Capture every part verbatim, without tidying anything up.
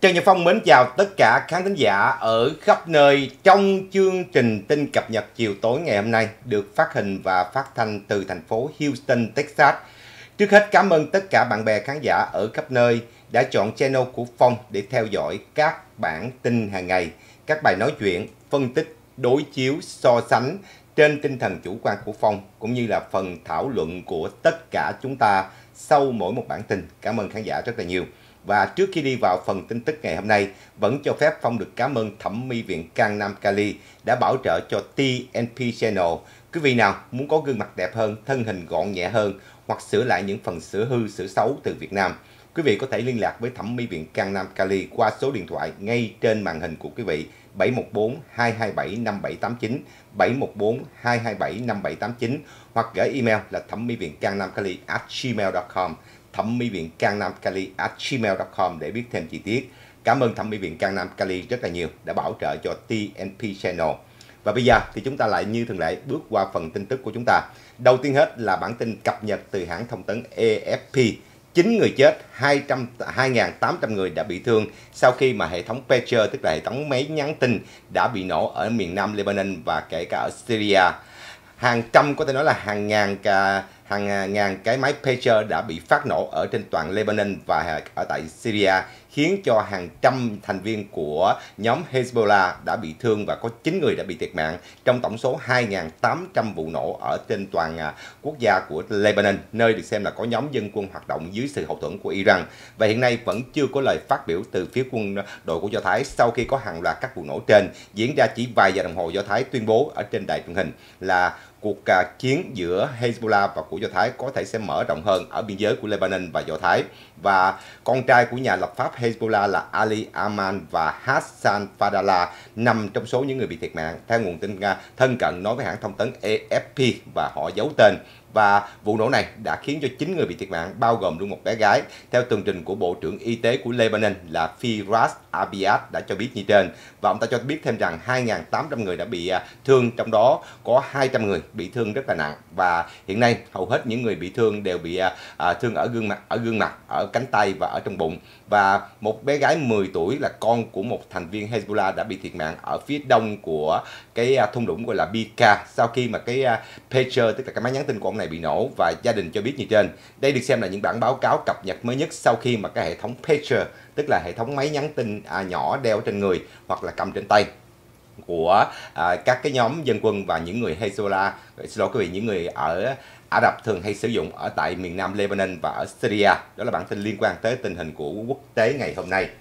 Trần Nhật Phong mến chào tất cả khán thính giả ở khắp nơi trong chương trình tin cập nhật chiều tối ngày hôm nay được phát hình và phát thanh từ thành phố Houston, Texas. Trước hết cảm ơn tất cả bạn bè khán giả ở khắp nơi đã chọn channel của Phong để theo dõi các bản tin hàng ngày, các bài nói chuyện, phân tích, đối chiếu, so sánh trên tinh thần chủ quan của Phong cũng như là phần thảo luận của tất cả chúng ta sau mỗi một bản tin. Cảm ơn khán giả rất là nhiều. Và trước khi đi vào phần tin tức ngày hôm nay, vẫn cho phép Phong được cảm ơn Thẩm mỹ viện Cang Nam Cali đã bảo trợ cho tê en pê Channel. Quý vị nào muốn có gương mặt đẹp hơn, thân hình gọn nhẹ hơn hoặc sửa lại những phần sửa hư, sửa xấu từ Việt Nam, quý vị có thể liên lạc với Thẩm mỹ viện Cang Nam Cali qua số điện thoại ngay trên màn hình của quý vị bảy một bốn hai hai bảy năm bảy tám chín, bảy một bốn hai hai bảy năm bảy tám chín hoặc gửi email là thẩm mỹ viện cang nam cali a gmail chấm com, thẩm mỹ viện cang nam cali a gmail chấm com để biết thêm chi tiết. Cảm ơn Thẩm mỹ viện Cang Nam Cali rất là nhiều đã bảo trợ cho tê en pê Channel. Và bây giờ thì chúng ta lại như thường lệ bước qua phần tin tức của chúng ta. Đầu tiên hết là bản tin cập nhật từ hãng thông tấn a ép pê. chín người chết, hai nghìn tám trăm người đã bị thương sau khi mà hệ thống Pager, tức là hệ thống máy nhắn tin, đã bị nổ ở miền nam Lebanon và kể cả ở Syria. Hàng trăm, có thể nói là hàng ngàn cả hàng ngàn cái máy Pager đã bị phát nổ ở trên toàn Lebanon và ở tại Syria, khiến cho hàng trăm thành viên của nhóm Hezbollah đã bị thương và có chín người đã bị thiệt mạng trong tổng số hai nghìn tám trăm vụ nổ ở trên toàn quốc gia của Lebanon, nơi được xem là có nhóm dân quân hoạt động dưới sự hậu thuẫn của Iran. Và hiện nay vẫn chưa có lời phát biểu từ phía quân đội của Do Thái sau khi có hàng loạt các vụ nổ trên diễn ra chỉ vài giờ đồng hồ. Do Thái tuyên bố ở trên đài truyền hình là cuộc uh, chiến giữa Hezbollah và của Do Thái có thể sẽ mở rộng hơn ở biên giới của Lebanon và Do Thái. Và con trai của nhà lập pháp Hezbollah là Ali Aman và Hassan Fadallah nằm trong số những người bị thiệt mạng, theo nguồn tin uh, thân cận nói với hãng thông tấn a ép pê, và họ giấu tên. Và vụ nổ này đã khiến cho chín người bị thiệt mạng, bao gồm luôn một bé gái, theo tường trình của Bộ trưởng Y tế của Lebanon là Firas Abiad đã cho biết như trên. Và ông ta cho biết thêm rằng hai nghìn tám trăm người đã bị thương, trong đó có hai trăm người bị thương rất là nặng. Và hiện nay hầu hết những người bị thương đều bị à, thương ở gương mặt, ở gương mặt, ở cánh tay và ở trong bụng. Và một bé gái mười tuổi là con của một thành viên Hezbollah đã bị thiệt mạng ở phía đông của cái thung lũng gọi là Bika sau khi mà cái pager, tức là cái máy nhắn tin của ông này bị nổ, và gia đình cho biết như trên. Đây được xem là những bản báo cáo cập nhật mới nhất sau khi mà cái hệ thống pager, tức là hệ thống máy nhắn tin à, nhỏ đeo trên người hoặc là cầm trên tay của à, các cái nhóm dân quân và những người Hezbollah, xin lỗi quý vị, những người ở Ả Rập thường hay sử dụng ở tại miền nam Lebanon và ở Syria. Đó là bản tin liên quan tới tình hình của quốc tế ngày hôm nay.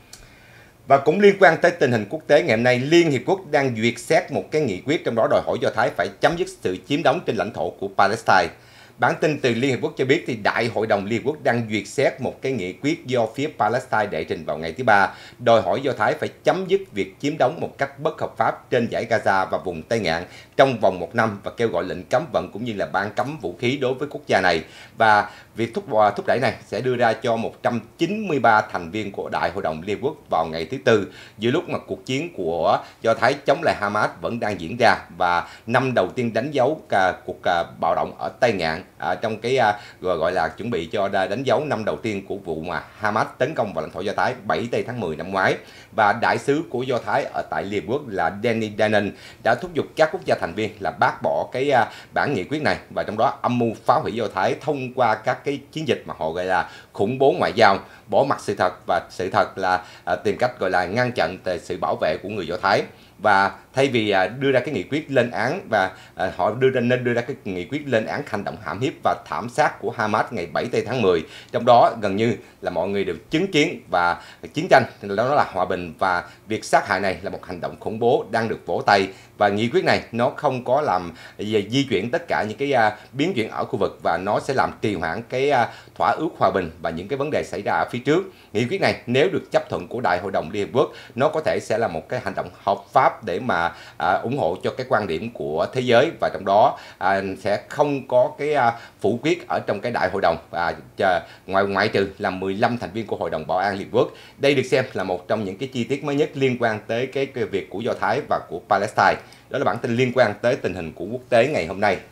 Và cũng liên quan tới tình hình quốc tế ngày hôm nay, Liên Hiệp Quốc đang duyệt xét một cái nghị quyết trong đó đòi hỏi Do Thái phải chấm dứt sự chiếm đóng trên lãnh thổ của Palestine. Bản tin từ Liên Hiệp Quốc cho biết thì Đại hội đồng Liên Hiệp Quốc đang duyệt xét một cái nghị quyết do phía Palestine đệ trình vào ngày thứ ba, đòi hỏi Do Thái phải chấm dứt việc chiếm đóng một cách bất hợp pháp trên dải Gaza và vùng Tây Ngạn trong vòng một năm, và kêu gọi lệnh cấm vận cũng như là ban cấm vũ khí đối với quốc gia này. Và việc thúc thúc đẩy này sẽ đưa ra cho một trăm chín mươi ba thành viên của Đại hội đồng Liên Hợp Quốc vào ngày thứ Tư, giữa lúc mà cuộc chiến của Do Thái chống lại Hamas vẫn đang diễn ra, và năm đầu tiên đánh dấu cả cuộc à, bạo động ở Tây Ngạn à, trong cái à, gọi, gọi là chuẩn bị cho đánh dấu năm đầu tiên của vụ mà Hamas tấn công vào lãnh thổ Do Thái bảy tây tháng mười năm ngoái. Và đại sứ của Do Thái ở tại Liên Hợp Quốc là Danny Danon đã thúc giục các quốc gia thành viên là bác bỏ cái à, bản nghị quyết này, và trong đó âm mưu phá hủy Do Thái thông qua các cái chiến dịch mà họ gọi là khủng bố ngoại giao, bỏ mặt sự thật, và sự thật là à, tìm cách gọi là ngăn chặn sự bảo vệ của người Do Thái. Và thay vì à, đưa ra cái nghị quyết lên án, và à, họ đưa ra nên đưa ra cái nghị quyết lên án hành động hãm hiếp và thảm sát của Hamas ngày bảy tây tháng mười, trong đó gần như là mọi người đều chứng kiến và chiến tranh đó là hòa bình, và việc sát hại này là một hành động khủng bố đang được vỗ tay. Và nghị quyết này nó không có làm di chuyển tất cả những cái uh, biến chuyển ở khu vực, và nó sẽ làm trì hoãn cái uh, thỏa ước hòa bình và những cái vấn đề xảy ra ở phía trước. Nghị quyết này nếu được chấp thuận của Đại hội đồng Liên Hợp Quốc, nó có thể sẽ là một cái hành động hợp pháp để mà uh, ủng hộ cho cái quan điểm của thế giới, và trong đó uh, sẽ không có cái uh, phủ quyết ở trong cái Đại hội đồng, và uh, ngoài ngoại trừ là mười lăm thành viên của Hội đồng Bảo an Liên Hợp Quốc. Đây được xem là một trong những cái chi tiết mới nhất liên quan tới cái, cái việc của Do Thái và của Palestine. Đó là bản tin liên quan tới tình hình của quốc tế ngày hôm nay.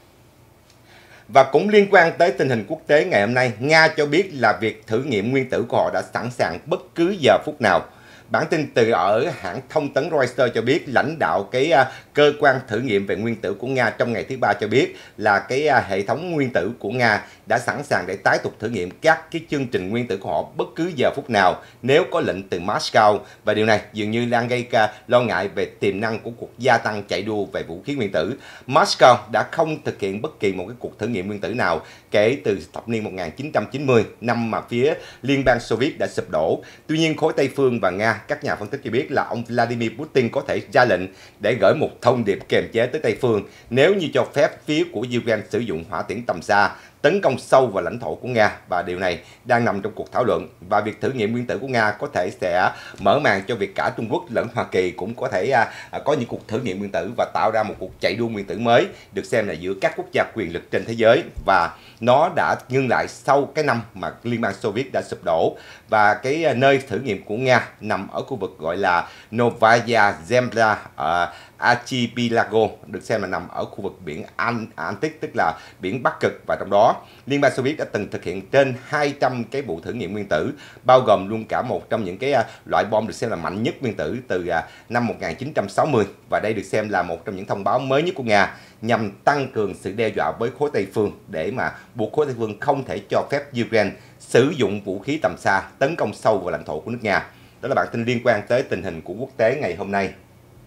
Và cũng liên quan tới tình hình quốc tế ngày hôm nay, Nga cho biết là việc thử nghiệm nguyên tử của họ đã sẵn sàng bất cứ giờ phút nào. Bản tin từ ở hãng thông tấn Reuters cho biết lãnh đạo cái uh, cơ quan thử nghiệm về nguyên tử của Nga trong ngày thứ Ba cho biết là cái uh, hệ thống nguyên tử của Nga đã sẵn sàng để tái tục thử nghiệm các cái chương trình nguyên tử của họ bất cứ giờ phút nào nếu có lệnh từ Moscow, và điều này dường như đang gây uh, lo ngại về tiềm năng của cuộc gia tăng chạy đua về vũ khí nguyên tử. Moscow đã không thực hiện bất kỳ một cái cuộc thử nghiệm nguyên tử nào kể từ thập niên một nghìn chín trăm chín mươi, năm mà phía Liên bang Xô Viết đã sụp đổ. Tuy nhiên, khối Tây phương và Nga, các nhà phân tích cho biết là ông Vladimir Putin có thể ra lệnh để gửi một thông điệp kiềm chế tới Tây phương nếu như cho phép phía của Ukraine sử dụng hỏa tiễn tầm xa tấn công sâu vào lãnh thổ của Nga, và điều này đang nằm trong cuộc thảo luận. Và việc thử nghiệm nguyên tử của Nga có thể sẽ mở màn cho việc cả Trung Quốc lẫn Hoa Kỳ cũng có thể à, có những cuộc thử nghiệm nguyên tử và tạo ra một cuộc chạy đua nguyên tử mới được xem là giữa các quốc gia quyền lực trên thế giới, và nó đã ngưng lại sau cái năm mà Liên bang Xô Viết đã sụp đổ. Và cái nơi thử nghiệm của Nga nằm ở khu vực gọi là Novaya Zemlya ở Archipelago, được xem là nằm ở khu vực biển Arctic, tức là biển Bắc Cực, và trong đó Liên bang Xô Viết đã từng thực hiện trên hai trăm cái vụ thử nghiệm nguyên tử, bao gồm luôn cả một trong những cái loại bom được xem là mạnh nhất nguyên tử từ năm một nghìn chín trăm sáu mươi, và đây được xem là một trong những thông báo mới nhất của Nga nhằm tăng cường sự đe dọa với khối Tây phương để mà buộc khối Tây phương không thể cho phép Ukraine sử dụng vũ khí tầm xa tấn công sâu vào lãnh thổ của nước Nga. Đó là bản tin liên quan tới tình hình của quốc tế ngày hôm nay.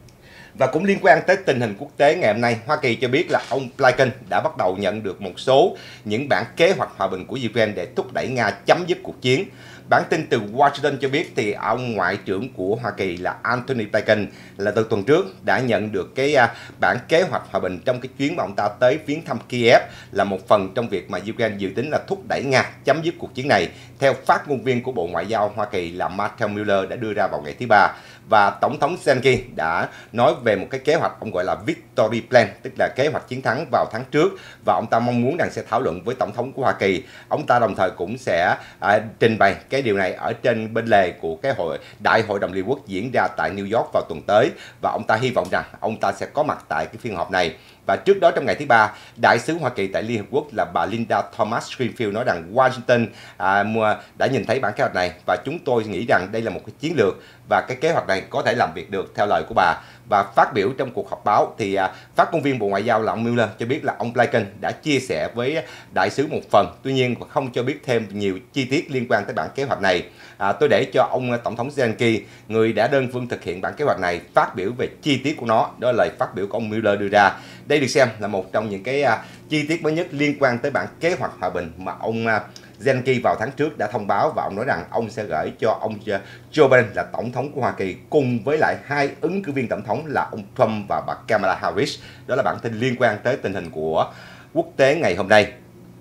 Và cũng liên quan tới tình hình quốc tế ngày hôm nay, Hoa Kỳ cho biết là ông Blinken đã bắt đầu nhận được một số những bản kế hoạch hòa bình của Ukraine để thúc đẩy Nga chấm dứt cuộc chiến. Bản tin từ Washington cho biết thì ông Ngoại trưởng của Hoa Kỳ là Antony Blinken là từ tuần trước đã nhận được cái bản kế hoạch hòa bình trong cái chuyến mà ông ta tới viếng thăm Kiev, là một phần trong việc mà Ukraine dự tính là thúc đẩy Nga chấm dứt cuộc chiến này, theo phát ngôn viên của Bộ Ngoại giao Hoa Kỳ là Matthew Miller đã đưa ra vào ngày thứ Ba. Và Tổng thống Zelensky đã nói về một cái kế hoạch ông gọi là Victory Plan, tức là kế hoạch chiến thắng vào tháng trước, và ông ta mong muốn rằng sẽ thảo luận với Tổng thống của Hoa Kỳ. Ông ta đồng thời cũng sẽ à, trình bày cái điều này ở trên bên lề của cái hội Đại hội đồng Liên Quốc diễn ra tại New York vào tuần tới, và ông ta hy vọng rằng ông ta sẽ có mặt tại cái phiên họp này. Và trước đó trong ngày thứ Ba, Đại sứ Hoa Kỳ tại Liên Hợp Quốc là bà Linda Thomas Greenfield nói rằng Washington à, đã nhìn thấy bản kế hoạch này và chúng tôi nghĩ rằng đây là một cái chiến lược và cái kế hoạch này có thể làm việc được theo lời của bà. Và phát biểu trong cuộc họp báo thì à, phát ngôn viên Bộ Ngoại giao là ông Mueller cho biết là ông Blinken đã chia sẻ với đại sứ một phần, tuy nhiên không cho biết thêm nhiều chi tiết liên quan tới bản kế hoạch này. À, tôi để cho ông Tổng thống Zelensky, người đã đơn phương thực hiện bản kế hoạch này, phát biểu về chi tiết của nó. Đó là lời phát biểu của ông Mueller đưa ra. Đây được xem là một trong những cái à, chi tiết mới nhất liên quan tới bản kế hoạch hòa bình mà ông à, Zelensky vào tháng trước đã thông báo, và ông nói rằng ông sẽ gửi cho ông Joe Biden là tổng thống của Hoa Kỳ cùng với lại hai ứng cử viên tổng thống là ông Trump và bà Kamala Harris. Đó là bản tin liên quan tới tình hình của quốc tế ngày hôm nay.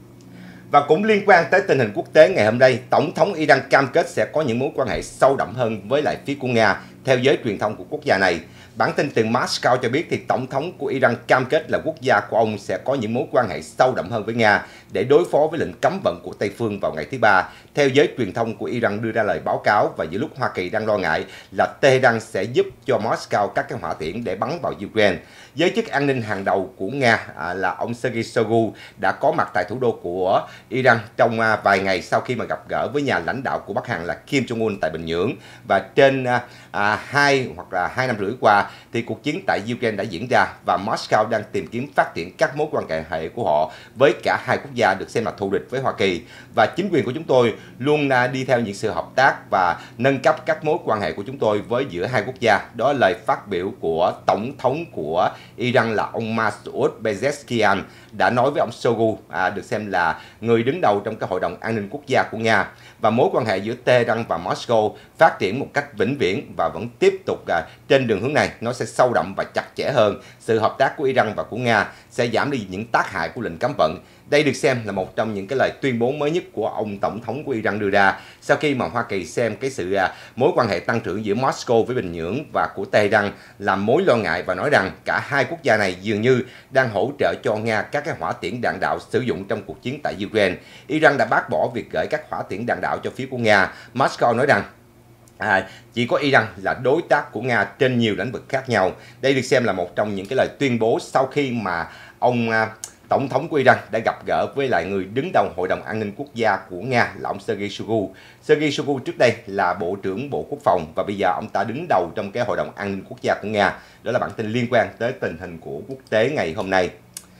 Và cũng liên quan tới tình hình quốc tế ngày hôm nay, Tổng thống Iran cam kết sẽ có những mối quan hệ sâu đậm hơn với lại phía của Nga, theo giới truyền thông của quốc gia này. Bản tin từ Moscow cho biết thì Tổng thống của Iran cam kết là quốc gia của ông sẽ có những mối quan hệ sâu đậm hơn với Nga để đối phó với lệnh cấm vận của Tây phương vào ngày thứ Ba. Theo giới truyền thông của Iran đưa ra lời báo cáo, và giữa lúc Hoa Kỳ đang lo ngại là Tehran sẽ giúp cho Moscow các cái hỏa tiễn để bắn vào Ukraine. Giới chức an ninh hàng đầu của Nga à, là ông Sergei Shoigu đã có mặt tại thủ đô của Iran trong à, vài ngày sau khi mà gặp gỡ với nhà lãnh đạo của Bắc Hàn là Kim Jong Un tại Bình Nhưỡng. Và trên à, à, hai hoặc là hai năm rưỡi qua thì cuộc chiến tại Ukraine đã diễn ra, và Moscow đang tìm kiếm phát triển các mối quan hệ của họ với cả hai quốc gia được xem là thù địch với Hoa Kỳ. Và chính quyền của chúng tôi luôn đi theo những sự hợp tác và nâng cấp các mối quan hệ của chúng tôi với giữa hai quốc gia. Đó là lời phát biểu của Tổng thống của Iran là ông Masoud Pezeshkian đã nói với ông Shoigu, à, được xem là người đứng đầu trong cái Hội đồng An ninh Quốc gia của Nga. Và mối quan hệ giữa Tehran và Moscow phát triển một cách vĩnh viễn và vẫn tiếp tục à, trên đường hướng này nó sẽ sâu đậm và chặt chẽ hơn. Sự hợp tác của Iran và của Nga sẽ giảm đi những tác hại của lệnh cấm vận. Đây được xem là một trong những cái lời tuyên bố mới nhất của ông Tổng thống của Iran đưa ra sau khi mà Hoa Kỳ xem cái sự à, mối quan hệ tăng trưởng giữa Moscow với Bình Nhưỡng và của Tehran làm mối lo ngại, và nói rằng cả hai quốc gia này dường như đang hỗ trợ cho Nga các cái hỏa tiễn đạn đạo sử dụng trong cuộc chiến tại Ukraine. Iran đã bác bỏ việc gửi các hỏa tiễn đạn đạo cho phía của Nga. Moscow nói rằng À, chỉ có Iran là đối tác của Nga trên nhiều lĩnh vực khác nhau. Đây được xem là một trong những cái lời tuyên bố sau khi mà ông à, Tổng thống của Iran đã gặp gỡ với lại người đứng đầu Hội đồng An ninh Quốc gia của Nga là ông Sergei Shoigu. Sergei Shoigu trước đây là Bộ trưởng Bộ Quốc phòng và bây giờ ông ta đứng đầu trong cái Hội đồng An ninh Quốc gia của Nga. Đó là bản tin liên quan tới tình hình của quốc tế ngày hôm nay.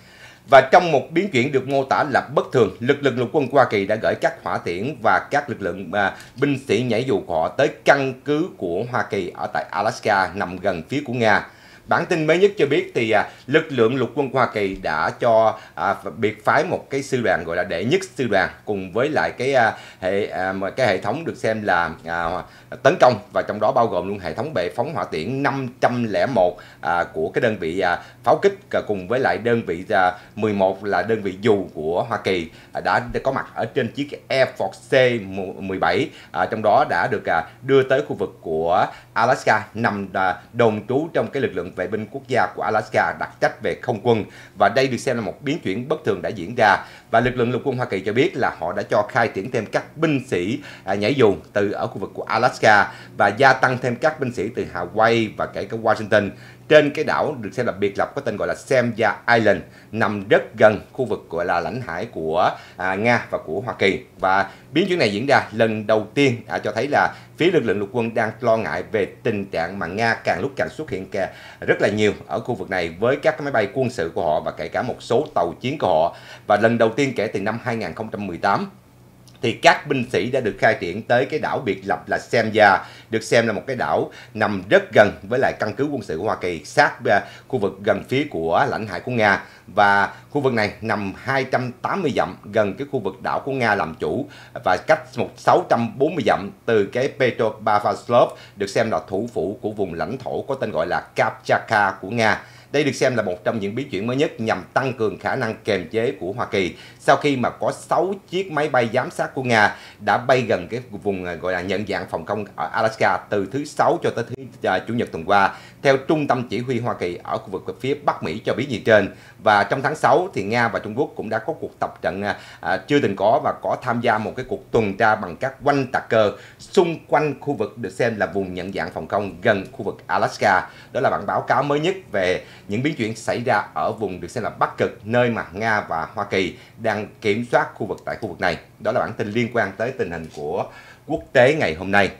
Và trong một biến chuyển được mô tả là bất thường, lực lượng lục quân của Hoa Kỳ đã gửi các hỏa tiễn và các lực lượng à, binh sĩ nhảy dù của họ tới căn cứ của Hoa Kỳ ở tại Alaska nằm gần phía của Nga. Bản tin mới nhất cho biết thì à, lực lượng lục quân của Hoa Kỳ đã cho à, biệt phái một cái sư đoàn gọi là đệ nhất sư đoàn cùng với lại cái à, hệ à, cái hệ thống được xem là à, tấn công, và trong đó bao gồm luôn hệ thống bệ phóng hỏa tiễn năm trăm lẻ một à, của cái đơn vị à, pháo kích cùng với lại đơn vị à, mười một là đơn vị dù của Hoa Kỳ à, đã, đã có mặt ở trên chiếc Air Force C mười bảy, à, trong đó đã được à, đưa tới khu vực của Alaska nằm à, đồn trú trong cái lực lượng vệ binh quốc gia của Alaska đặc trách về không quân. Và đây được xem là một biến chuyển bất thường đã diễn ra, và lực lượng lục quân Hoa Kỳ cho biết là họ đã cho khai triển thêm các binh sĩ à, nhảy dù từ ở khu vực của Alaska và gia tăng thêm các binh sĩ từ Hawaii và kể cả Washington trên cái đảo được xem là biệt lập có tên gọi là Semja Island, nằm rất gần khu vực gọi là lãnh hải của à, Nga và của Hoa Kỳ. Và biến chuyển này diễn ra lần đầu tiên à, cho thấy là phía lực lượng lục quân đang lo ngại về tình trạng mà Nga càng lúc càng xuất hiện rất là nhiều ở khu vực này với các máy bay quân sự của họ và kể cả một số tàu chiến của họ. Và lần đầu tiên kể từ năm hai nghìn không trăm mười tám thì các binh sĩ đã được khai triển tới cái đảo biệt lập là Semja, được xem là một cái đảo nằm rất gần với lại căn cứ quân sự của Hoa Kỳ, sát uh, khu vực gần phía của lãnh hải của Nga. Và khu vực này nằm hai trăm tám mươi dặm gần cái khu vực đảo của Nga làm chủ và cách một sáu trăm bốn mươi dặm từ cái Petropavlovsk, được xem là thủ phủ của vùng lãnh thổ có tên gọi là Kamchatka của Nga. Đây được xem là một trong những biến chuyển mới nhất nhằm tăng cường khả năng kiềm chế của Hoa Kỳ sau khi mà có sáu chiếc máy bay giám sát của Nga đã bay gần cái vùng gọi là nhận dạng phòng không ở Alaska từ thứ Sáu cho tới thứ uh, Chủ nhật tuần qua, theo Trung tâm Chỉ huy Hoa Kỳ ở khu vực phía Bắc Mỹ cho biết như trên. Và trong tháng sáu thì Nga và Trung Quốc cũng đã có cuộc tập trận uh, chưa từng có và có tham gia một cái cuộc tuần tra bằng các oanh tạc cơ xung quanh khu vực được xem là vùng nhận dạng phòng không gần khu vực Alaska. Đó là bản báo cáo mới nhất về những biến chuyển xảy ra ở vùng được xem là Bắc Cực, nơi mà Nga và Hoa Kỳ đang kiểm soát khu vực tại khu vực này. Đó là bản tin liên quan tới tình hình của quốc tế ngày hôm nay.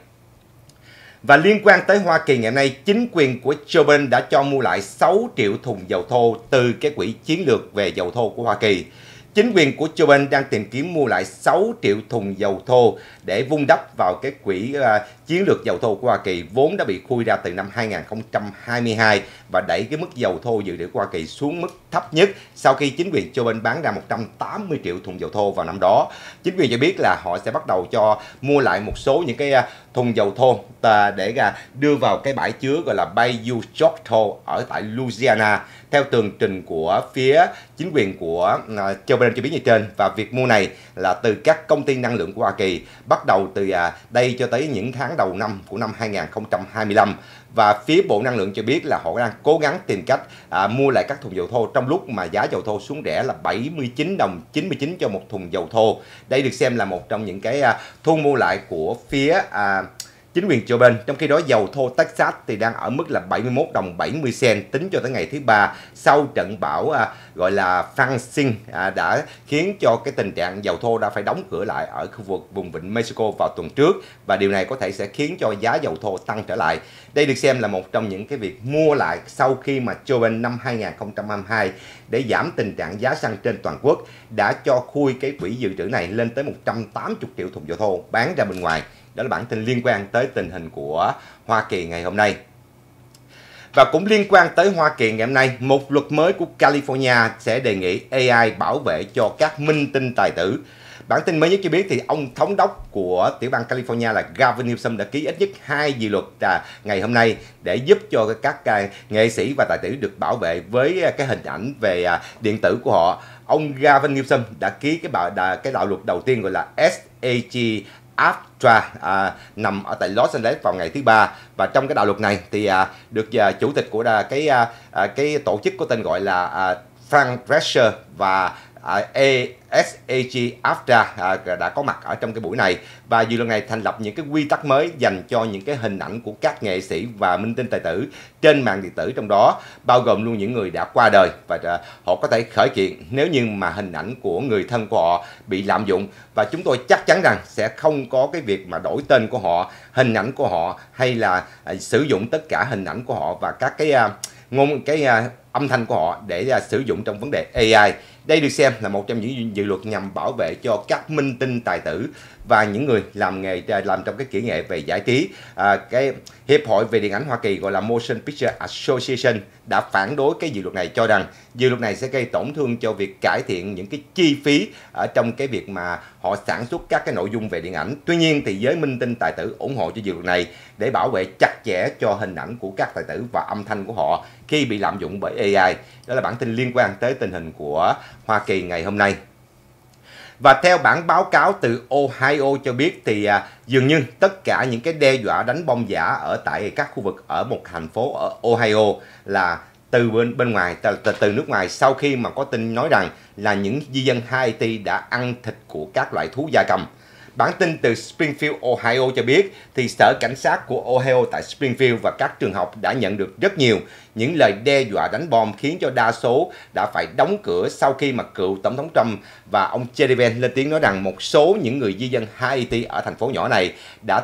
Và liên quan tới Hoa Kỳ ngày hôm nay, chính quyền của Joe Biden đã cho mua lại sáu triệu thùng dầu thô từ cái quỹ chiến lược về dầu thô của Hoa Kỳ. Chính quyền của Joe Biden đang tìm kiếm mua lại sáu triệu thùng dầu thô để vun đắp vào cái quỹ uh, chiến lược dầu thô của Hoa Kỳ vốn đã bị khui ra từ năm hai nghìn không trăm hai mươi hai và đẩy cái mức dầu thô dự trữ của Hoa Kỳ xuống mức thấp nhất sau khi chính quyền Joe Biden bán ra một trăm tám mươi triệu thùng dầu thô vào năm đó. Chính quyền cho biết là họ sẽ bắt đầu cho mua lại một số những cái uh, thùng dầu thô uh, để uh, đưa vào cái bãi chứa gọi là Bayou Choctaw ở tại Louisiana, theo tường trình của phía chính quyền của uh, Joe Biden cho biết như trên. Và việc mua này là từ các công ty năng lượng của Hoa Kỳ bắt đầu từ uh, đây cho tới những tháng đầu năm của năm hai nghìn không trăm hai mươi lăm. Và phía Bộ Năng lượng cho biết là họ đang cố gắng tìm cách à, mua lại các thùng dầu thô trong lúc mà giá dầu thô xuống rẻ là bảy mươi chín đồng chín mươi chín cho một thùng dầu thô. Đây được xem là một trong những cái à, thu mua lại của phía à, chính quyền Joe Biden. Trong khi đó dầu thô Texas thì đang ở mức là bảy mươi mốt đồng bảy mươi cent tính cho tới ngày thứ ba sau trận bão à, gọi là Francine à, đã khiến cho cái tình trạng dầu thô đã phải đóng cửa lại ở khu vực vùng vịnh Mexico vào tuần trước, và điều này có thể sẽ khiến cho giá dầu thô tăng trở lại. Đây được xem là một trong những cái việc mua lại sau khi mà Joe Biden năm hai nghìn không trăm hai mươi hai để giảm tình trạng giá xăng trên toàn quốc đã cho khui cái quỹ dự trữ này lên tới một trăm tám mươi triệu thùng dầu thô bán ra bên ngoài. Đó là bản tin liên quan tới tình hình của Hoa Kỳ ngày hôm nay. Và cũng liên quan tới Hoa Kỳ ngày hôm nay, một luật mới của California sẽ đề nghị a i bảo vệ cho các minh tinh tài tử. Bản tin mới nhất cho biết thì ông thống đốc của tiểu bang California là Gavin Newsom đã ký ít nhất hai dự luật à, ngày hôm nay để giúp cho các à, nghệ sĩ và tài tử được bảo vệ với à, cái hình ảnh về à, điện tử của họ. Ông Gavin Newsom đã ký cái bảo đà, cái đạo luật đầu tiên gọi là ét a giê ACTA à, nằm ở tại Los Angeles vào ngày thứ ba, và trong cái đạo luật này thì à, được à, chủ tịch của đà, cái à, cái tổ chức có tên gọi là à, Frank Drescher và ét a giê áp-ra đã có mặt ở trong cái buổi này, và dự luật này thành lập những cái quy tắc mới dành cho những cái hình ảnh của các nghệ sĩ và minh tinh tài tử trên mạng điện tử, trong đó bao gồm luôn những người đã qua đời, và họ có thể khởi kiện nếu như mà hình ảnh của người thân của họ bị lạm dụng. Và chúng tôi chắc chắn rằng sẽ không có cái việc mà đổi tên của họ, hình ảnh của họ, hay là sử dụng tất cả hình ảnh của họ và các cái ngôn cái âm thanh của họ để sử dụng trong vấn đề a i. Đây được xem là một trong những dự luật nhằm bảo vệ cho các minh tinh tài tử và những người làm nghề làm trong cái kỹ nghệ về giải trí. À, cái Hiệp hội về điện ảnh Hoa Kỳ gọi là Motion Picture Association đã phản đối cái dự luật này, cho rằng dự luật này sẽ gây tổn thương cho việc cải thiện những cái chi phí ở trong cái việc mà họ sản xuất các cái nội dung về điện ảnh. Tuy nhiên thì giới minh tinh tài tử ủng hộ cho dự luật này để bảo vệ chặt chẽ cho hình ảnh của các tài tử và âm thanh của họ khi bị lạm dụng bởi a i. Đó là bản tin liên quan tới tình hình của Hoa Kỳ ngày hôm nay. Và theo bản báo cáo từ Ohio cho biết thì à, dường như tất cả những cái đe dọa đánh bom giả ở tại các khu vực ở một thành phố ở Ohio là từ bên bên ngoài, từ, từ nước ngoài, sau khi mà có tin nói rằng là những di dân Haiti đã ăn thịt của các loại thú gia cầm. Bản tin từ Springfield, Ohio cho biết thì sở cảnh sát của Ohio tại Springfield và các trường học đã nhận được rất nhiều những lời đe dọa đánh bom, khiến cho đa số đã phải đóng cửa sau khi mà cựu Tổng thống Trump và ông Joe Biden lên tiếng nói rằng một số những người di dân Haiti ở thành phố nhỏ này đã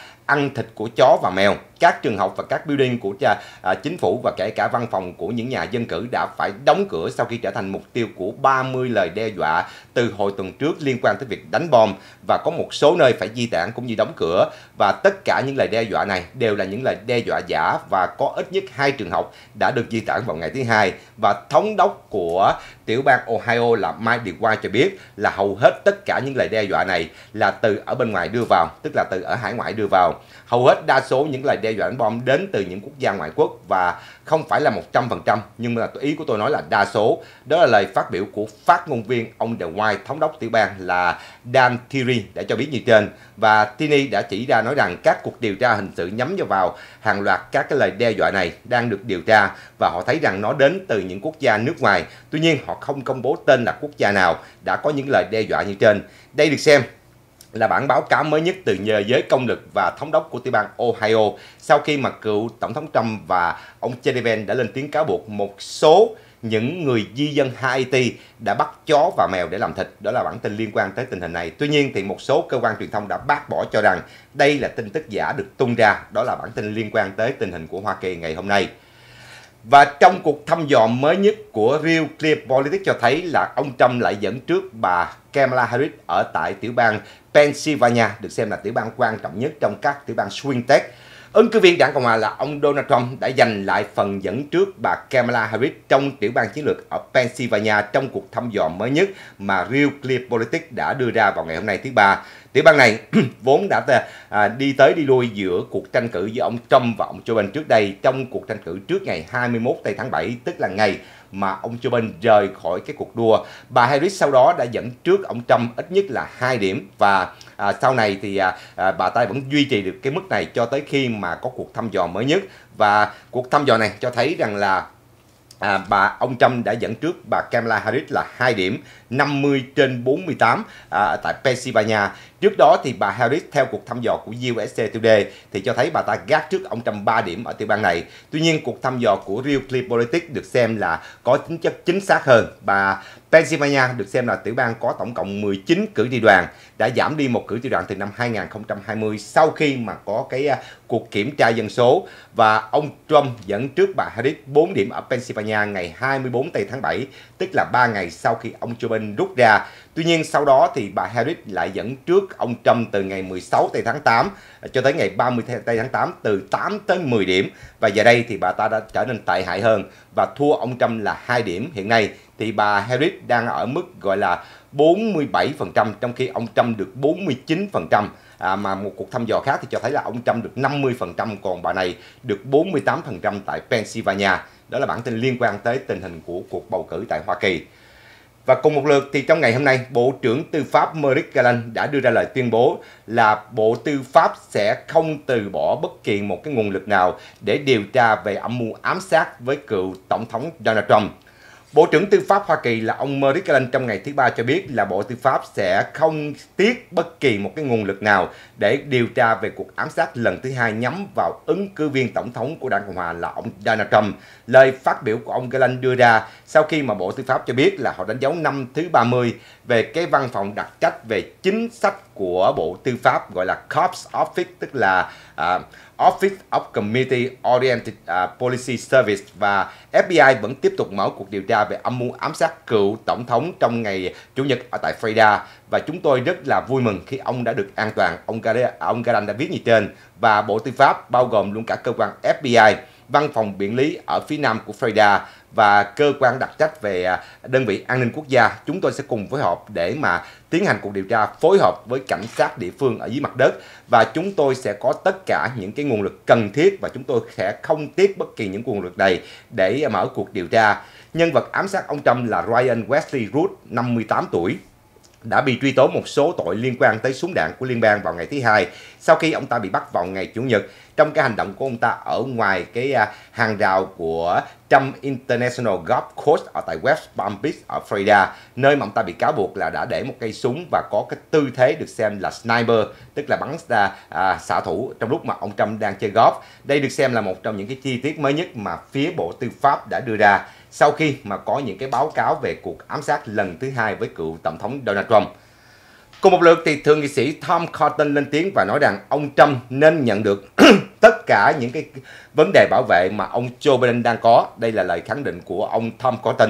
ăn thịt của chó và mèo. Các trường học và các building của à, chính phủ và kể cả văn phòng của những nhà dân cử đã phải đóng cửa sau khi trở thành mục tiêu của ba mươi lời đe dọa từ hồi tuần trước liên quan tới việc đánh bom, và có một số nơi phải di tản cũng như đóng cửa. Và tất cả những lời đe dọa này đều là những lời đe dọa giả, và có ít nhất hai trường học đã được di tản vào ngày thứ hai. Và thống đốc của tiểu bang Ohio là Mike DeWine cho biết là hầu hết tất cả những lời đe dọa này là từ ở bên ngoài đưa vào, tức là từ ở hải ngoại đưa vào. Hầu hết đa số những lời đe dọa đánh bom đến từ những quốc gia ngoại quốc, và không phải là một trăm phần trăm, nhưng mà ý của tôi nói là đa số. Đó là lời phát biểu của phát ngôn viên ông DeWine, thống đốc tiểu bang là Dan Tierney đã cho biết như trên. Và Tierney đã chỉ ra nói rằng các cuộc điều tra hình sự nhắm vào hàng loạt các cái lời đe dọa này đang được điều tra, và họ thấy rằng nó đến từ những quốc gia nước ngoài. Tuy nhiên họ không công bố tên là quốc gia nào đã có những lời đe dọa như trên. Đây được xem là bản báo cáo mới nhất từ nhờ giới công lực và thống đốc của tiểu bang Ohio sau khi mà cựu Tổng thống Trump và ông Joe Biden đã lên tiếng cáo buộc một số những người di dân Haiti đã bắt chó và mèo để làm thịt. Đó là bản tin liên quan tới tình hình này. Tuy nhiên thì một số cơ quan truyền thông đã bác bỏ, cho rằng đây là tin tức giả được tung ra. Đó là bản tin liên quan tới tình hình của Hoa Kỳ ngày hôm nay. Và trong cuộc thăm dò mới nhất của Real Clear Politics cho thấy là ông Trump lại dẫn trước bà Kamala Harris ở tại tiểu bang Pennsylvania, được xem là tiểu bang quan trọng nhất trong các tiểu bang swing state. Ứng cử viên đảng Cộng hòa là ông Donald Trump đã giành lại phần dẫn trước bà Kamala Harris trong tiểu bang chiến lược ở Pennsylvania trong cuộc thăm dò mới nhất mà Real Clear Politics đã đưa ra vào ngày hôm nay thứ Ba. Tiểu bang này vốn đã à, đi tới đi lui giữa cuộc tranh cử giữa ông Trump và ông Joe Biden trước đây, trong cuộc tranh cử trước ngày hai mươi mốt tây tháng bảy, tức là ngày mà ông Joe Biden rời khỏi cái cuộc đua. Bà Harris sau đó đã dẫn trước ông Trump ít nhất là hai điểm, và à, sau này thì à, à, bà ta vẫn duy trì được cái mức này cho tới khi mà có cuộc thăm dò mới nhất. Và cuộc thăm dò này cho thấy rằng là À, bà ông Trump đã dẫn trước bà Kamala Harris là hai điểm, năm mươi trên bốn mươi tám à, tại Pennsylvania. Trước đó thì bà Harris theo cuộc thăm dò của u ét a Today thì cho thấy bà ta gác trước ông Trump ba điểm ở tiểu bang này. Tuy nhiên cuộc thăm dò của Real Clear Politics được xem là có tính chất chính xác hơn. Bà Pennsylvania được xem là tiểu bang có tổng cộng mười chín cử tri đoàn, đã giảm đi một cử tri đoàn từ năm hai nghìn không trăm hai mươi sau khi mà có cái uh, cuộc kiểm tra dân số, và ông Trump dẫn trước bà Harris bốn điểm ở Pennsylvania ngày hai mươi tư tây tháng bảy, tức là ba ngày sau khi ông Joe Biden rút ra. Tuy nhiên sau đó thì bà Harris lại dẫn trước ông Trump từ ngày mười sáu tây tháng tám cho tới ngày ba mươi tây tháng tám từ tám tới mười điểm, và giờ đây thì bà ta đã trở nên tệ hại hơn và thua ông Trump là hai điểm. Hiện nay thì bà Harris đang ở mức gọi là bốn mươi bảy phần trăm, trong khi ông Trump được bốn mươi chín phần trăm. À, mà một cuộc thăm dò khác thì cho thấy là ông Trump được năm mươi phần trăm, còn bà này được bốn mươi tám phần trăm tại Pennsylvania. Đó là bản tin liên quan tới tình hình của cuộc bầu cử tại Hoa Kỳ. Và cùng một lượt thì trong ngày hôm nay, Bộ trưởng Tư pháp Merrick Garland đã đưa ra lời tuyên bố là Bộ Tư pháp sẽ không từ bỏ bất kỳ một cái nguồn lực nào để điều tra về âm mưu ám sát với cựu Tổng thống Donald Trump. Bộ trưởng Tư pháp Hoa Kỳ là ông Merrick Garland trong ngày thứ Ba cho biết là Bộ Tư pháp sẽ không tiếc bất kỳ một cái nguồn lực nào để điều tra về cuộc ám sát lần thứ hai nhắm vào ứng cử viên tổng thống của Đảng Cộng hòa là ông Donald Trump. Lời phát biểu của ông Garland đưa ra sau khi mà Bộ Tư pháp cho biết là họ đánh dấu năm thứ ba mươi về cái văn phòng đặc trách về chính sách của Bộ Tư pháp gọi là Cops Office, tức là uh, Office of Community Oriented uh, Policy Service, và ép bê i vẫn tiếp tục mở cuộc điều tra về âm mưu ám sát cựu tổng thống trong ngày Chủ nhật ở tại Florida, và chúng tôi rất là vui mừng khi ông đã được an toàn, ông Garland, ông Garland đã viết như trên. Và Bộ Tư pháp bao gồm luôn cả cơ quan ép bê i, văn phòng biển lý ở phía nam của Florida và cơ quan đặc trách về đơn vị an ninh quốc gia, chúng tôi sẽ cùng phối hợp để mà tiến hành cuộc điều tra phối hợp với cảnh sát địa phương ở dưới mặt đất, và chúng tôi sẽ có tất cả những cái nguồn lực cần thiết và chúng tôi sẽ không tiếc bất kỳ những nguồn lực này để mở cuộc điều tra. Nhân vật ám sát ông Trump là Ryan Wesley Root, năm mươi tám tuổi, đã bị truy tố một số tội liên quan tới súng đạn của liên bang vào ngày thứ Hai sau khi ông ta bị bắt vào ngày Chủ nhật trong cái hành động của ông ta ở ngoài cái hàng rào của Trump International Golf Course ở tại West Palm Beach ở Florida, nơi mà ông ta bị cáo buộc là đã để một cây súng và có cái tư thế được xem là sniper, tức là bắn ra à, xạ thủ trong lúc mà ông Trump đang chơi golf. Đây được xem là một trong những cái chi tiết mới nhất mà phía Bộ Tư pháp đã đưa ra sau khi mà có những cái báo cáo về cuộc ám sát lần thứ hai với cựu tổng thống Donald Trump. Cùng một lượt thì thượng nghị sĩ Tom Cotton lên tiếng và nói rằng ông Trump nên nhận được tất cả những cái vấn đề bảo vệ mà ông Joe Biden đang có. Đây là lời khẳng định của ông Tom Cotton.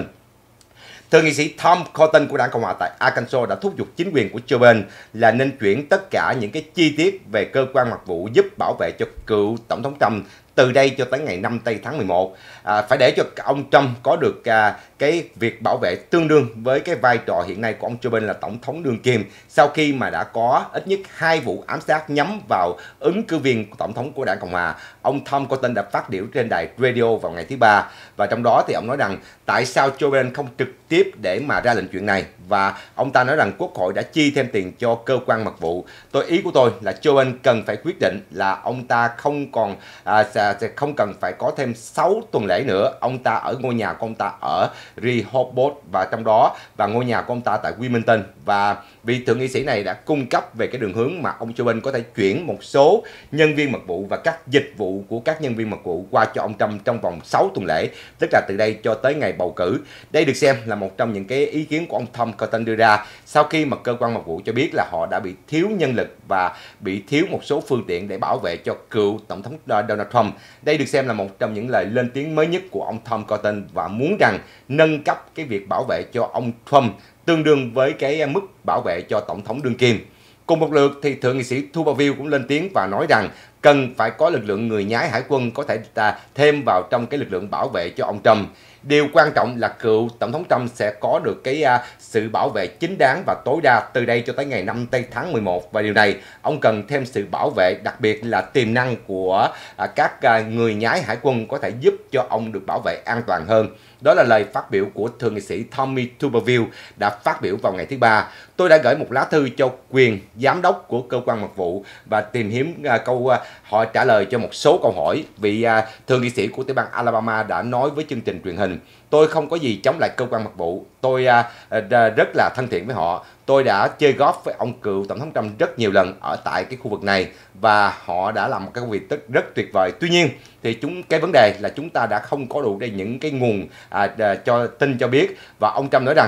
Thượng nghị sĩ Tom Cotton của Đảng Cộng hòa tại Arkansas đã thúc giục chính quyền của Joe Biden là nên chuyển tất cả những cái chi tiết về cơ quan mật vụ giúp bảo vệ cho cựu tổng thống Trump từ đây cho tới ngày năm tây tháng mười một. À, phải để cho ông Trump có được à, cái việc bảo vệ tương đương với cái vai trò hiện nay của ông Joe Biden là tổng thống đương kim, sau khi mà đã có ít nhất hai vụ ám sát nhắm vào ứng cử viên tổng thống của Đảng Cộng hòa. Ông Tom Cotton đã phát biểu trên đài radio vào ngày thứ Ba, và trong đó thì ông nói rằng tại sao Joe Biden không trực tiếp để mà ra lệnh chuyện này, và ông ta nói rằng Quốc hội đã chi thêm tiền cho cơ quan mật vụ. Tôi ý của tôi là Joe Biden cần phải quyết định là ông ta không còn à, sẽ không cần phải có thêm sáu tuần lễ nữa. Ông ta ở ngôi nhà của ông ta ở Rehoboth và trong đó và ngôi nhà của ông ta tại Wilmington, và vị thượng nghị sĩ này đã cung cấp về cái đường hướng mà ông Joe Biden có thể chuyển một số nhân viên mật vụ và các dịch vụ của các nhân viên mật vụ qua cho ông Trump trong vòng sáu tuần lễ, tức là từ đây cho tới ngày bầu cử. Đây được xem là một trong những cái ý kiến của ông Tom Cotton đưa ra sau khi mà cơ quan mật vụ cho biết là họ đã bị thiếu nhân lực và bị thiếu một số phương tiện để bảo vệ cho cựu tổng thống Donald Trump. Đây được xem là một trong những lời lên tiếng mới nhất của ông Tom Cotton và muốn rằng nâng cấp cái việc bảo vệ cho ông Trump tương đương với cái mức bảo vệ cho tổng thống đương kim. Cùng một lượt thì thượng nghị sĩ Tuberville cũng lên tiếng và nói rằng cần phải có lực lượng người nhái hải quân có thể ta thêm vào trong cái lực lượng bảo vệ cho ông Trump. Điều quan trọng là cựu tổng thống Trump sẽ có được cái uh, sự bảo vệ chính đáng và tối đa từ đây cho tới ngày năm tây tháng mười một, và điều này ông cần thêm sự bảo vệ, đặc biệt là tiềm năng của uh, các uh, người nhái hải quân có thể giúp cho ông được bảo vệ an toàn hơn. Đó là lời phát biểu của thượng nghị sĩ Tommy Tuberville đã phát biểu vào ngày thứ Ba. Tôi đã gửi một lá thư cho quyền giám đốc của cơ quan mật vụ và tìm kiếm uh, câu uh, họ trả lời cho một số câu hỏi. Vị uh, thượng nghị sĩ của tiểu bang Alabama đã nói với chương trình truyền hình: tôi không có gì chống lại cơ quan mật vụ, tôi uh, uh, rất là thân thiện với họ. Tôi đã chơi golf với ông cựu tổng thống Trump rất nhiều lần ở tại cái khu vực này và họ đã làm một cái công việc rất, rất tuyệt vời. Tuy nhiên thì chúng cái vấn đề là chúng ta đã không có đủ đây những cái nguồn à, à, cho tin cho biết, và ông Trump nói rằng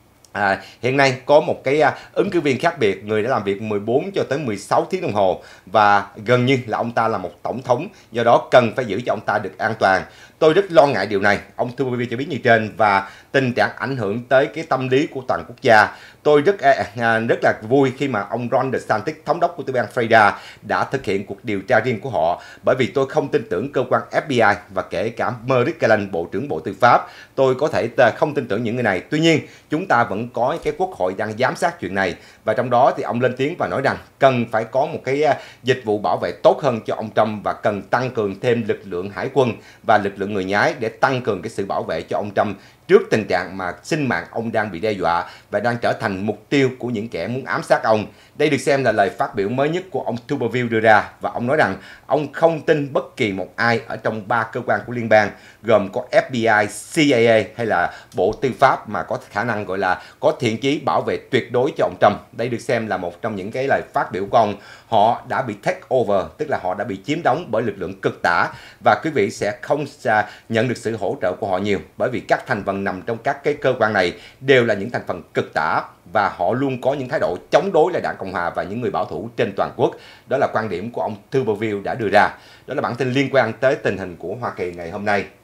À, hiện nay có một cái uh, ứng cử viên khác biệt, người đã làm việc mười bốn cho tới mười sáu tiếng đồng hồ và gần như là ông ta là một tổng thống, do đó cần phải giữ cho ông ta được an toàn. Tôi rất lo ngại điều này, ông Tuberville cho biết như trên, và tình trạng ảnh hưởng tới cái tâm lý của toàn quốc gia. Tôi rất à, rất là vui khi mà ông Ron DeSantis, thống đốc của tiểu bang Florida, đã thực hiện cuộc điều tra riêng của họ, bởi vì tôi không tin tưởng cơ quan ép bê i và kể cả Merrick Garland, Bộ trưởng Bộ Tư pháp. Tôi có thể không tin tưởng những người này. Tuy nhiên, chúng ta vẫn có cái quốc hội đang giám sát chuyện này, và trong đó thì ông lên tiếng và nói rằng cần phải có một cái dịch vụ bảo vệ tốt hơn cho ông Trump và cần tăng cường thêm lực lượng hải quân và lực lượng người nhái để tăng cường cái sự bảo vệ cho ông Trump trước tình trạng mà sinh mạng ông đang bị đe dọa và đang trở thành mục tiêu của những kẻ muốn ám sát ông. Đây được xem là lời phát biểu mới nhất của ông Tuberville đưa ra, và ông nói rằng ông không tin bất kỳ một ai ở trong ba cơ quan của liên bang gồm có F B I, C I A hay là Bộ Tư pháp mà có khả năng gọi là có thiện chí bảo vệ tuyệt đối cho ông Trump. Đây được xem là một trong những cái lời phát biểu của ông. Họ đã bị take over, tức là họ đã bị chiếm đóng bởi lực lượng cực tả, và quý vị sẽ không nhận được sự hỗ trợ của họ nhiều, bởi vì các thành phần nằm trong các cái cơ quan này đều là những thành phần cực tả, và họ luôn có những thái độ chống đối lại Đảng Cộng Hòa và những người bảo thủ trên toàn quốc. Đó là quan điểm của ông Tuberville đã đưa ra. Đó là bản tin liên quan tới tình hình của Hoa Kỳ ngày hôm nay.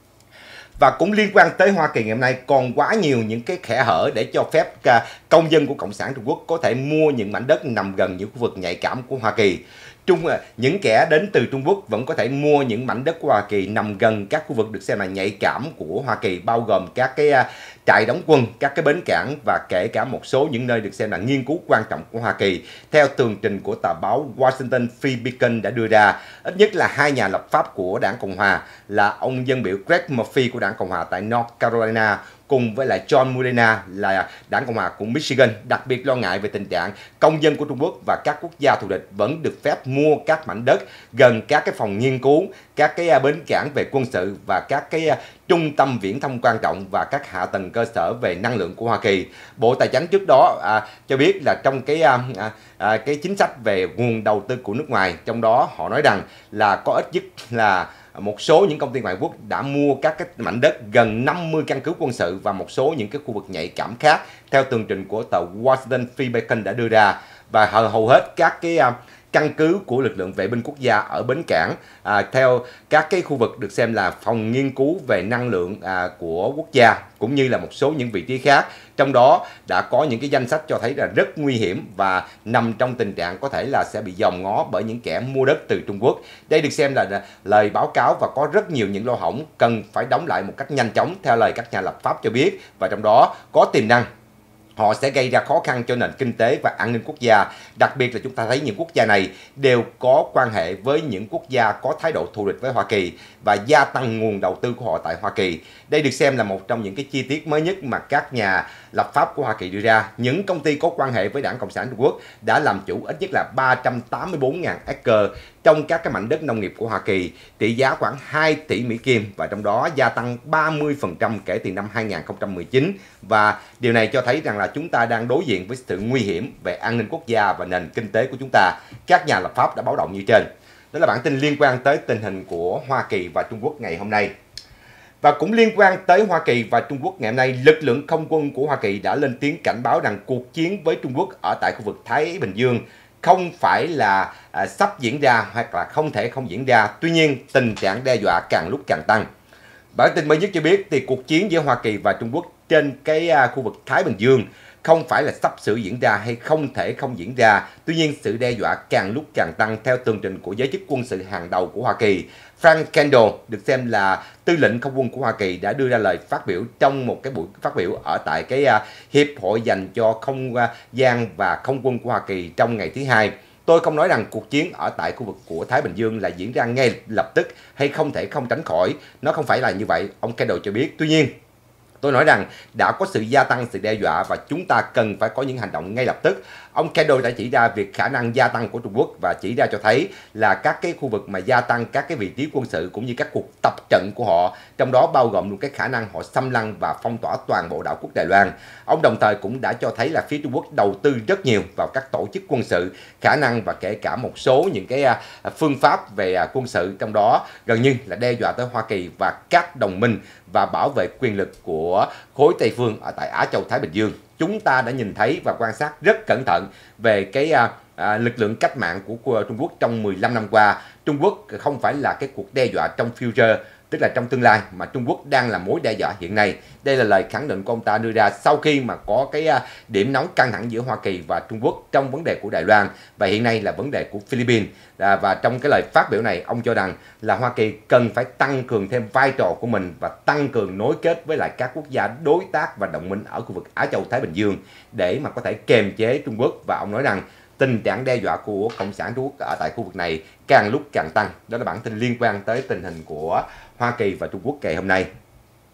Và cũng liên quan tới Hoa Kỳ ngày hôm nay, còn quá nhiều những cái kẽ hở để cho phép công dân của Cộng sản Trung Quốc có thể mua những mảnh đất nằm gần những khu vực nhạy cảm của Hoa Kỳ. Trung những kẻ đến từ Trung Quốc vẫn có thể mua những mảnh đất của Hoa Kỳ nằm gần các khu vực được xem là nhạy cảm của Hoa Kỳ, bao gồm các cái trại đóng quân, các cái bến cảng và kể cả một số những nơi được xem là nghiên cứu quan trọng của Hoa Kỳ. Theo tường trình của tờ báo Washington Free Beacon đã đưa ra, ít nhất là hai nhà lập pháp của Đảng Cộng Hòa là ông dân biểu Greg Murphy của Đảng Cộng Hòa tại North Carolina cùng với lại John Molina là Đảng Cộng Hòa của Michigan đặc biệt lo ngại về tình trạng công dân của Trung Quốc và các quốc gia thù địch vẫn được phép mua các mảnh đất gần các cái phòng nghiên cứu, các cái bến cảng về quân sự và các cái trung tâm viễn thông quan trọng và các hạ tầng cơ sở về năng lượng của Hoa Kỳ. Bộ Tài chính trước đó à, cho biết là trong cái à, à, cái chính sách về nguồn đầu tư của nước ngoài, trong đó họ nói rằng là có ít nhất là một số những công ty ngoại quốc đã mua các cái mảnh đất gần năm mươi căn cứ quân sự và một số những cái khu vực nhạy cảm khác, theo tường trình của tờ Washington Free Beacon đã đưa ra. Và hầu hết các cái uh, căn cứ của lực lượng vệ binh quốc gia ở bến cảng, à, theo các cái khu vực được xem là phòng nghiên cứu về năng lượng à, của quốc gia, cũng như là một số những vị trí khác. Trong đó đã có những cái danh sách cho thấy là rất nguy hiểm và nằm trong tình trạng có thể là sẽ bị dòm ngó bởi những kẻ mua đất từ Trung Quốc. Đây được xem là lời báo cáo và có rất nhiều những lỗ hổng cần phải đóng lại một cách nhanh chóng theo lời các nhà lập pháp cho biết, và trong đó có tiềm năng họ sẽ gây ra khó khăn cho nền kinh tế và an ninh quốc gia. Đặc biệt là chúng ta thấy những quốc gia này đều có quan hệ với những quốc gia có thái độ thù địch với Hoa Kỳ và gia tăng nguồn đầu tư của họ tại Hoa Kỳ. Đây được xem là một trong những cái chi tiết mới nhất mà các nhà lập pháp của Hoa Kỳ đưa ra. Những công ty có quan hệ với Đảng Cộng sản Trung Quốc đã làm chủ ít nhất là ba trăm tám mươi bốn nghìn acre trong các cái mảnh đất nông nghiệp của Hoa Kỳ, trị giá khoảng hai tỷ Mỹ Kim, và trong đó gia tăng ba mươi phần trăm kể từ năm hai nghìn không trăm mười chín. Và điều này cho thấy rằng là chúng ta đang đối diện với sự nguy hiểm về an ninh quốc gia và nền kinh tế của chúng ta. Các nhà lập pháp đã báo động như trên. Đó là bản tin liên quan tới tình hình của Hoa Kỳ và Trung Quốc ngày hôm nay. Và cũng liên quan tới Hoa Kỳ và Trung Quốc ngày hôm nay, lực lượng không quân của Hoa Kỳ đã lên tiếng cảnh báo rằng cuộc chiến với Trung Quốc ở tại khu vực Thái Bình Dương không phải là à, sắp diễn ra hoặc là không thể không diễn ra. Tuy nhiên, tình trạng đe dọa càng lúc càng tăng. Bản tin mới nhất cho biết thì cuộc chiến giữa Hoa Kỳ và Trung Quốc trên cái à, khu vực Thái Bình Dương không phải là sắp sửa diễn ra hay không thể không diễn ra. Tuy nhiên, sự đe dọa càng lúc càng tăng theo tường trình của giới chức quân sự hàng đầu của Hoa Kỳ. Frank Kendall được xem là tư lệnh không quân của Hoa Kỳ đã đưa ra lời phát biểu trong một cái buổi phát biểu ở tại cái uh, Hiệp hội dành cho không uh, gian và không quân của Hoa Kỳ trong ngày thứ hai. Tôi không nói rằng cuộc chiến ở tại khu vực của Thái Bình Dương là diễn ra ngay lập tức hay không thể không tránh khỏi. Nó không phải là như vậy, ông Kendall cho biết. Tuy nhiên, tôi nói rằng đã có sự gia tăng sự đe dọa và chúng ta cần phải có những hành động ngay lập tức. Ông Kendall đã chỉ ra việc khả năng gia tăng của Trung Quốc và chỉ ra cho thấy là các cái khu vực mà gia tăng các cái vị trí quân sự cũng như các cuộc tập trận của họ, trong đó bao gồm luôn cái khả năng họ xâm lăng và phong tỏa toàn bộ đảo quốc Đài Loan. Ông đồng thời cũng đã cho thấy là phía Trung Quốc đầu tư rất nhiều vào các tổ chức quân sự, khả năng và kể cả một số những cái phương pháp về quân sự, trong đó gần như là đe dọa tới Hoa Kỳ và các đồng minh và bảo vệ quyền lực của khối Tây phương ở tại Á Châu Thái Bình Dương. Chúng ta đã nhìn thấy và quan sát rất cẩn thận về cái à, à, lực lượng cách mạng của, của Trung Quốc trong mười lăm năm qua. Trung Quốc không phải là cái cuộc đe dọa trong future, tức là trong tương lai, mà Trung Quốc đang là mối đe dọa hiện nay. Đây là lời khẳng định của ông ta đưa ra sau khi mà có cái à, điểm nóng căng thẳng giữa Hoa Kỳ và Trung Quốc trong vấn đề của Đài Loan và hiện nay là vấn đề của Philippines. À, và trong cái lời phát biểu này, ông cho rằng là Hoa Kỳ cần phải tăng cường thêm vai trò của mình và tăng cường nối kết với lại các quốc gia đối tác và đồng minh ở khu vực Á Châu Thái Bình Dương để mà có thể kiềm chế Trung Quốc. Và ông nói rằng tình trạng đe dọa của Cộng sản Trung Quốc ở tại khu vực này càng lúc càng tăng. Đó là bản tin liên quan tới tình hình của Hoa Kỳ và Trung Quốc ngày hôm nay.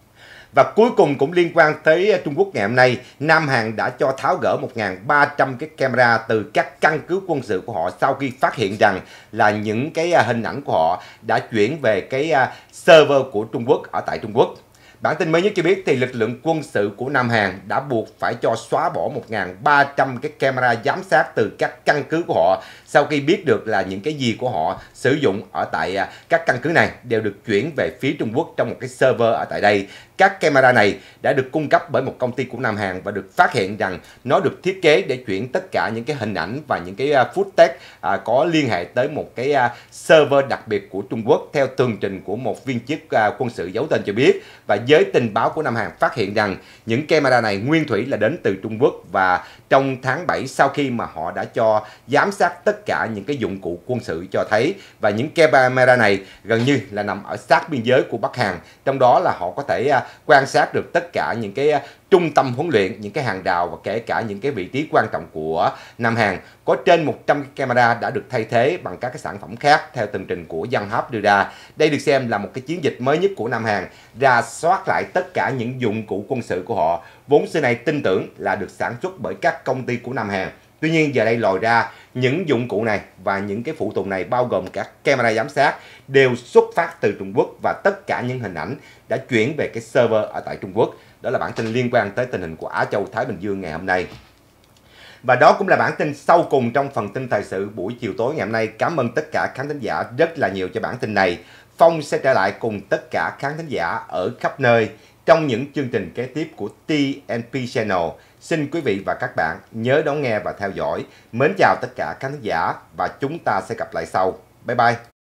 Và cuối cùng cũng liên quan tới Trung Quốc ngày hôm nay, Nam Hàn đã cho tháo gỡ một nghìn ba trăm cái camera từ các căn cứ quân sự của họ sau khi phát hiện rằng là những cái hình ảnh của họ đã chuyển về cái server của Trung Quốc ở tại Trung Quốc. Bản tin mới nhất cho biết thì lực lượng quân sự của Nam Hàn đã buộc phải cho xóa bỏ một nghìn ba trăm cái camera giám sát từ các căn cứ của họ sau khi biết được là những cái gì của họ sử dụng ở tại các căn cứ này đều được chuyển về phía Trung Quốc trong một cái server ở tại đây. Các camera này đã được cung cấp bởi một công ty của Nam Hàn và được phát hiện rằng nó được thiết kế để chuyển tất cả những cái hình ảnh và những cái footage à, có liên hệ tới một cái à, server đặc biệt của Trung Quốc theo tường trình của một viên chức à, quân sự giấu tên cho biết. Và giới tình báo của Nam Hàn phát hiện rằng những camera này nguyên thủy là đến từ Trung Quốc, và trong tháng bảy sau khi mà họ đã cho giám sát tất cả những cái dụng cụ quân sự cho thấy, và những camera này gần như là nằm ở sát biên giới của Bắc Hàn, trong đó là họ có thể à, quan sát được tất cả những cái trung tâm huấn luyện, những cái hàng rào và kể cả những cái vị trí quan trọng của Nam Hàn. Có trên một trăm cái camera đã được thay thế bằng các cái sản phẩm khác theo tường trình của Yonhap đưa ra. Đây được xem là một cái chiến dịch mới nhất của Nam Hàn, rà soát lại tất cả những dụng cụ quân sự của họ, vốn xưa nay tin tưởng là được sản xuất bởi các công ty của Nam Hàn. Tuy nhiên giờ đây lòi ra những dụng cụ này và những cái phụ tùng này bao gồm các camera giám sát đều xuất phát từ Trung Quốc, và tất cả những hình ảnh đã chuyển về cái server ở tại Trung Quốc. Đó là bản tin liên quan tới tình hình của Á Châu Thái Bình Dương ngày hôm nay. Và đó cũng là bản tin sau cùng trong phần tin thời sự buổi chiều tối ngày hôm nay. Cảm ơn tất cả khán thính giả rất là nhiều cho bản tin này. Phong sẽ trở lại cùng tất cả khán thính giả ở khắp nơi trong những chương trình kế tiếp của tê en pê Channel. Xin quý vị và các bạn nhớ đón nghe và theo dõi. Mến chào tất cả khán thính giả và chúng ta sẽ gặp lại sau. Bye bye.